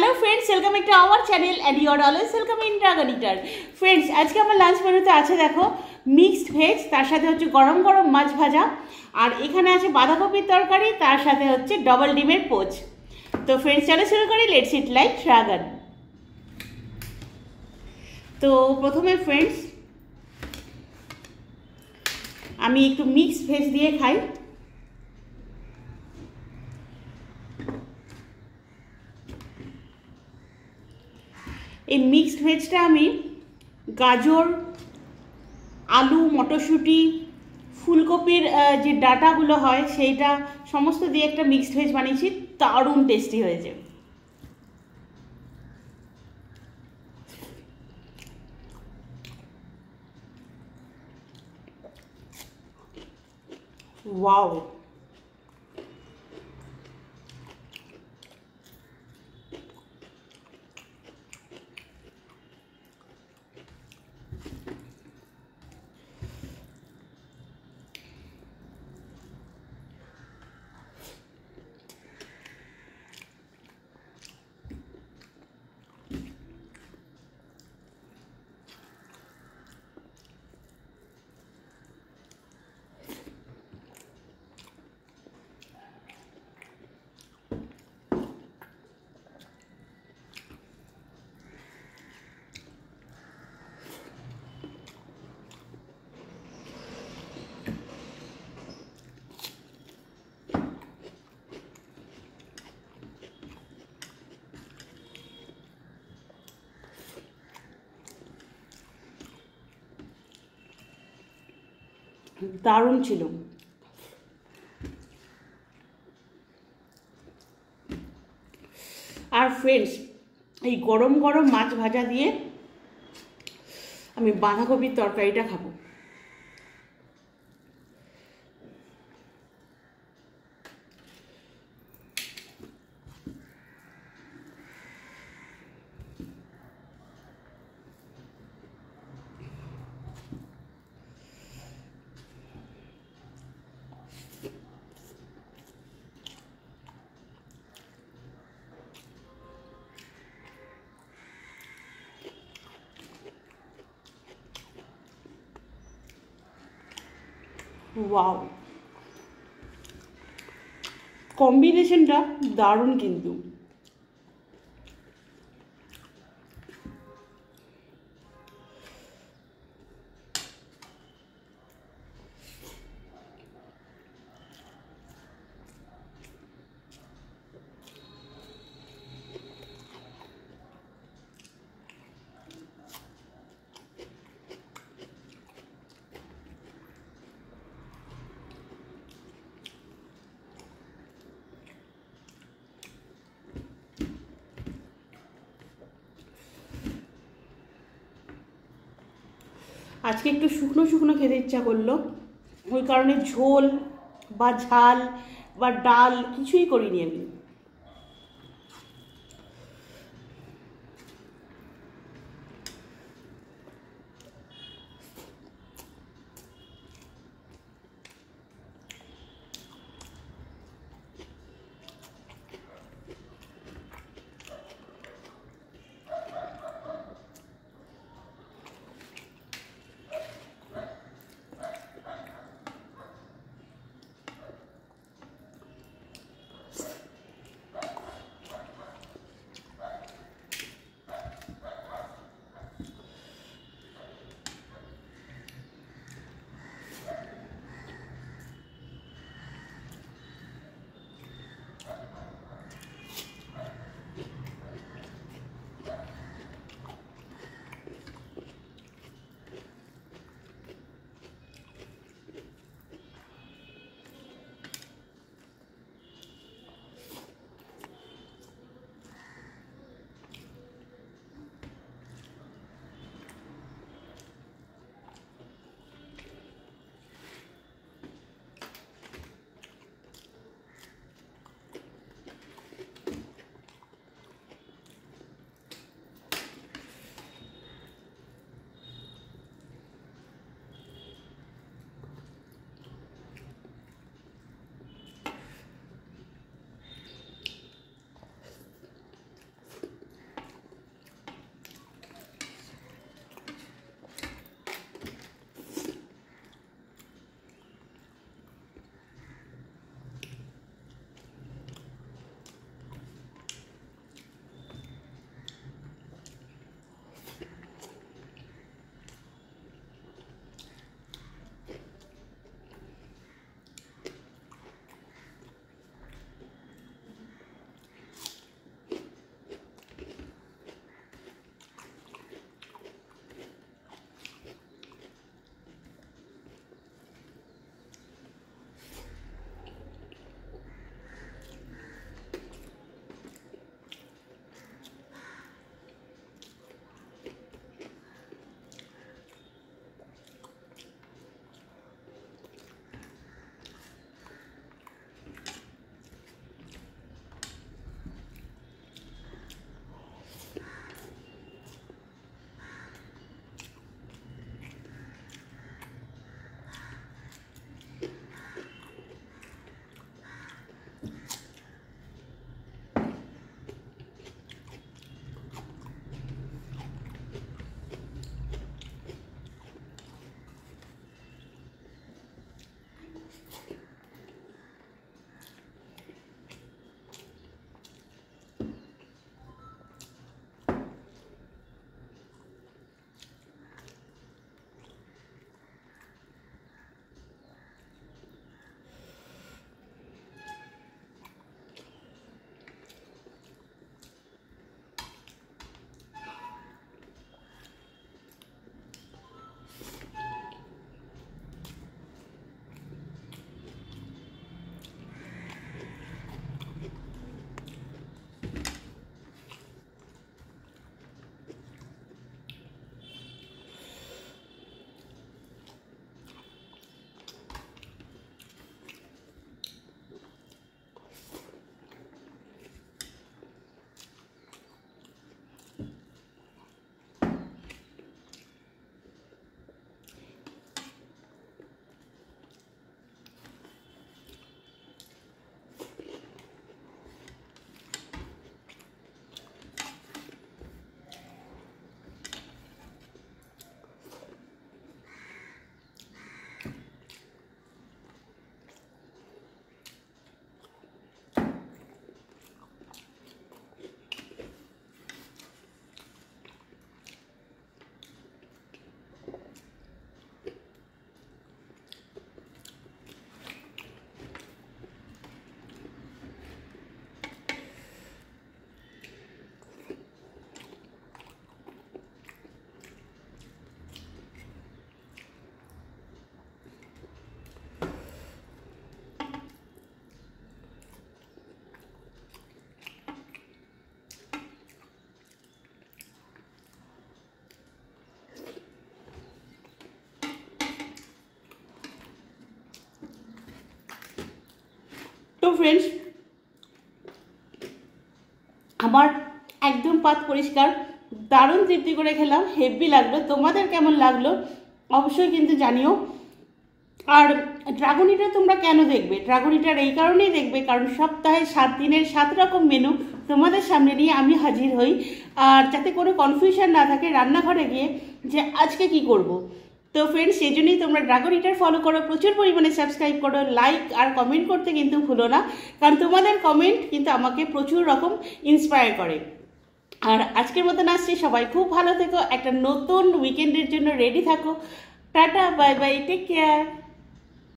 Hello friends, welcome back to our channel and you are always welcome in dragon eater. Friends, आज के আমার lunch মেনুতে আছে দেখো মিক্সড ভেজ, তার সাথে হচ্ছে গরম গরম মাছ ভাজা, আর এখানে আছে বাঁধাকপির তরকারি, তার সাথে হচ্ছে ডবল ডিমের পোচ। তো फ्रेंड्स চলো শুরু করি, লেটস ইট লাইক ড্রাগন। তো প্রথমে फ्रेंड्स আমি একটু মিক্সড ভেজ দিয়ে খাই। এই মিক্সড ভেজটা আমি গাজর, আলু, মটরশুঁটি, ফুলকপির যে ডাটাগুলো হয় সেইটা সমস্ত দিয়ে একটা মিক্সড ভেজ বানিয়েছি, দারুণ টেস্টি হয়েছে। ওয়াও, দারুণ ছিল। আর ফ্রেন্ডস, এই গরম গরম মাছ ভাজা দিয়ে আমি বাঁধাকপির তরকারিটা খাবো। ওয়াও, কম্বিনেশনটা দারুণ কিন্তু। আজকে একটু শুকনো শুকনো খেতে ইচ্ছা করলো, ওই কারণে ঝোল বা ঝাল বা ডাল কিছুই করিনি আমি। ফ্রেন্ডস, আমার একদম পাত পরিষ্কার, দারুণ তৃপ্তি করে খেলাম, হেভি লাগলো। তোমাদের কেমন লাগলো অবশ্যই কিন্তু জানিও। আর ড্রাগন ইটার তোমরা কেন দেখবে? ড্রাগন ইটার এই কারণেই দেখবে কারণ সপ্তাহে 7 দিনের 7 রকম মেনু তোমাদের সামনে নিয়ে আমি হাজির হই, আর যাতে কোনো কনফিউশন না থাকে রান্নাঘরে গিয়ে যে আজকে কি করব। তো ফ্রেন্ডস, সেই জন্যই তোমরা ড্রাগন ইটার ফলো করো, প্রচুর পরিমাণে সাবস্ক্রাইব করো, লাইক আর কমেন্ট করতে কিন্তু ভুলো না, কারণ তোমাদের কমেন্ট কিন্তু আমাকে প্রচুর রকম ইন্সপায়ার করে। আর আজকের মতন আসছি, সবাই খুব ভালো থেকো, একটা নতুন উইকেন্ডের জন্য রেডি থাকো। Tata, bye bye, take care.